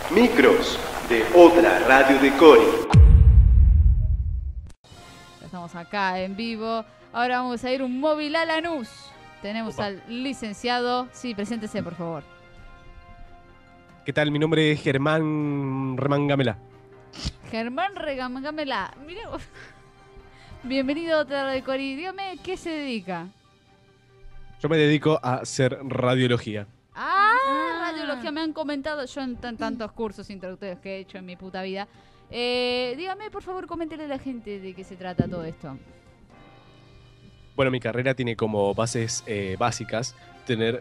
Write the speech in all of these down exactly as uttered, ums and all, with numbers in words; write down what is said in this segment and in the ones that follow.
Micros de otra radio de Cori. Estamos acá en vivo. Ahora vamos a ir un móvil a Lanús. Tenemos Opa. al licenciado. Sí, preséntese, por favor. ¿Qué tal? Mi nombre es Germán Remangamela. Germán Remangamela. Mira vos. Bienvenido a otra radio de Cori. Dígame, ¿qué se dedica? Yo me dedico a hacer radiología. Ah, ah. radiología. Me han comentado yo en tan, tantos cursos introductorios que he hecho en mi puta vida. Eh, dígame, por favor, coméntele a la gente de qué se trata todo esto. Bueno, mi carrera tiene como bases eh, básicas tener...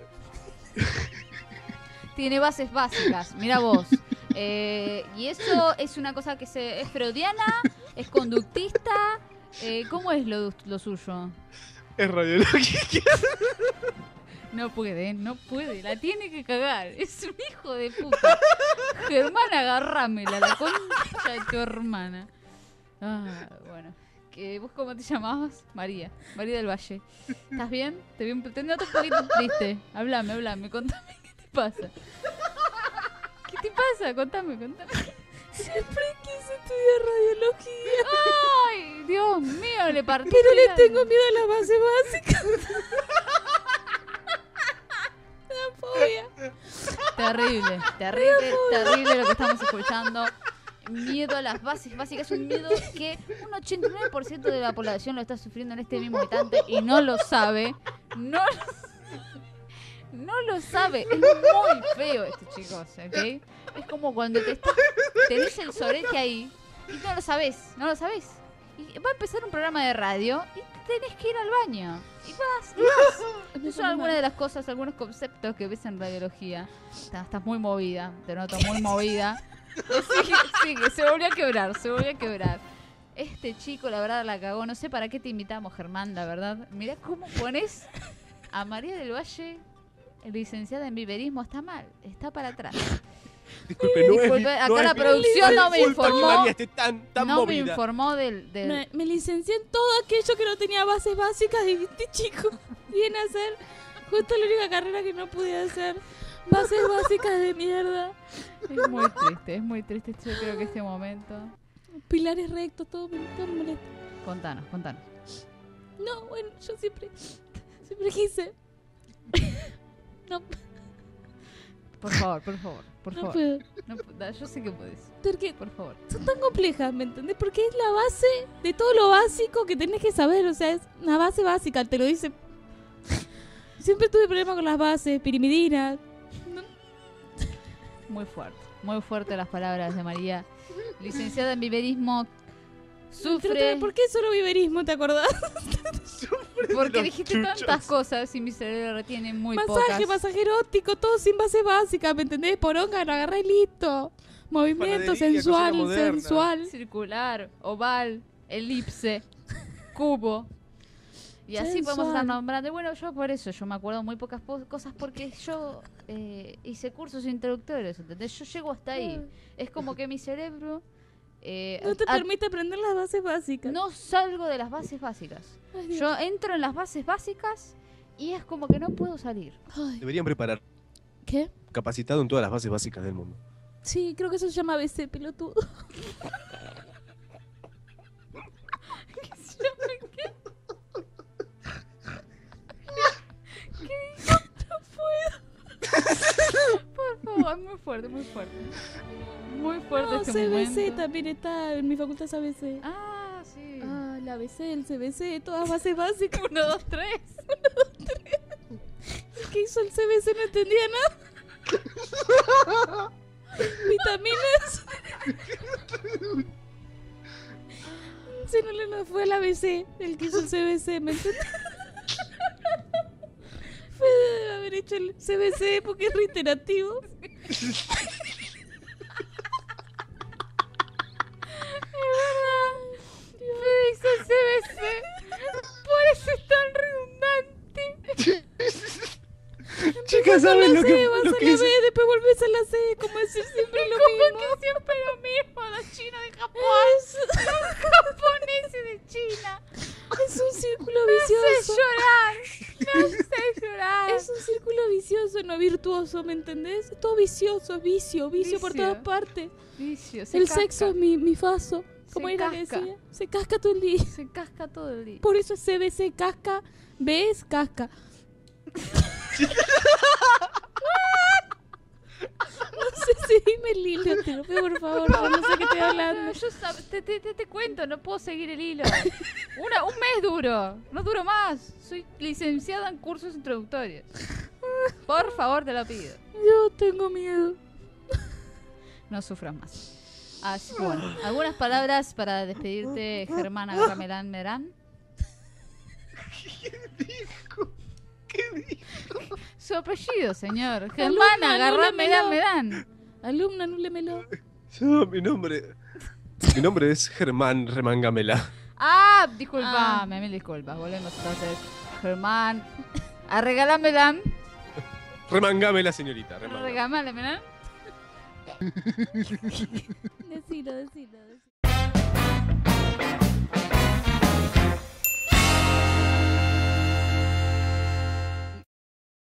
Tiene bases básicas, mira vos. Eh, y eso es una cosa que se, es freudiana, es conductista. Eh, ¿Cómo es lo, lo suyo? Es radiología. No puede, no puede, la tiene que cagar. Es un hijo de puta. Germán, agárramela, la concha de tu hermana. Ah, bueno. ¿Vos cómo te llamabas? María, María del Valle. ¿Estás bien? Te, vi un, te noto un poquito triste. Hablame, hablame, contame qué te pasa. ¿Qué te pasa? Contame, contame. Siempre quise estudiar radiología. Ay, Dios mío, le partí. Pero le tengo miedo a la base básica. La fobia. Terrible, terrible, terrible lo que estamos escuchando. Miedo a las bases básicas, es un miedo que un ochenta y nueve por ciento de la población lo está sufriendo en este mismo instante y no lo sabe. No lo, no lo sabe. Es muy feo esto, chicos, ¿ok? Es como cuando te está, tenés el sorete ahí y no lo sabés, no lo sabés. Y va a empezar un programa de radio y tenés que ir al baño. Y vas, y vas. Esas son algunas de las cosas, algunos conceptos que ves en radiología. Estás, estás muy movida, te noto muy movida. Sí, sí, que se volvió a quebrar, se volvió a quebrar. Este chico, la verdad, la cagó. No sé para qué te invitamos, Germán, la verdad. Mirá cómo pones a María del Valle, licenciada en viverismo. Está mal, está para atrás. Disculpe, no Disculpe, es, acá no la es, producción no me informó. María esté tan, tan no movida. me informó del... del... Me, me licencié en todo aquello que no tenía bases básicas y este chico viene a hacer justo la única carrera que no pude hacer. Bases básicas de mierda. Es muy triste, es muy triste. Yo creo que este momento... Pilares rectos, todo me, todo me molesta. Contanos, contanos. No, bueno, yo siempre, siempre quise. No. Por favor, por favor, por no favor. Puedo. No puedo. Yo sé que podés. Porque por favor. Son tan complejas, ¿me entendés? Porque es la base de todo lo básico que tenés que saber. O sea, es una base básica, te lo dice. Siempre tuve problemas con las bases, pirimidina. No. Muy fuerte, muy fuerte las palabras de María. Licenciada en viverismo, sufre... ¿Por qué solo viverismo, te acordás? Porque dijiste tantas cosas y mi cerebro retiene muy masaje, pocas. Masaje, masaje erótico, todo sin base básica, ¿me entendés? Poronga, lo agarré y listo. Movimiento Panadería, sensual, sensual. Circular, oval, elipse, cubo. Y así sensual. podemos estar nombrando. Y bueno, yo por eso, yo me acuerdo muy pocas po- cosas porque yo eh, hice cursos introductorios, ¿entendés? Yo llego hasta ahí. Es como que mi cerebro... Eh, no te a, permite aprender las bases básicas. No salgo de las bases básicas. Ay, yo entro en las bases básicas y es como que no puedo salir. Ay. Deberían preparar. ¿Qué? Capacitado en todas las bases básicas del mundo. Sí, creo que eso se llama A B C, pelotudo. ¿Qué se llama qué? ¿Qué dijo? No puedo. Por favor, muy fuerte, muy fuerte. Muy fuerte No, este C B C momento. también está, en mi facultad es A B C. Ah, sí. Ah, la A B C, el C B C, todas bases básicas. Uno, dos, tres. Uno, dos, tres. ¿Qué hizo el C B C? No entendía nada. Vitaminas. Si no le no fue el A B C, el que hizo el C B C, ¿me entiendes? Fue de haber hecho el C B C porque es reiterativo. Fede hizo el C B C. Por eso es tan redundante. Chicas, ¿saben lo que, vas lo a que la es? B, después volvés a la C, como decir siempre lo Como mismo. que siempre lo mismo. Los chinos de Japón. Los japoneses de China. Es un círculo Me vicioso. hace llorar. Me hace llorar. Es un círculo vicioso. talentoso y no virtuoso, ¿me entendés? Es todo vicioso, vicio, vicio, por Vicio. todas partes. Vicio, se El casca. sexo es mi, mi faso. Como Se era que casca. decía. Se casca todo el día. Se casca todo el día. Por eso es C B C, casca. B es casca. No sé si dime el hilo, te lo pido por favor, yo no sé qué estoy hablando. No, yo sab- te, te, te, te cuento, no puedo seguir el hilo. Una, un mes duro, no duro más. Soy licenciada en cursos introductorios. Por favor, te lo pido. Yo tengo miedo. No sufras más. Así que bueno, algunas palabras para despedirte, Germán Agarramelán Merán. ¿Qué dijo? Su apellido, señor. Germán Agarramelán Merán. Alumna, anúlemelo. Yo, mi nombre. Mi nombre es Germán Remangamela. Ah, disculpame, mil disculpas. Volvemos entonces. Germán Arregalámelán. Remangamela, señorita. Remangamela. Regalámelán. Decilo, decilo, decilo.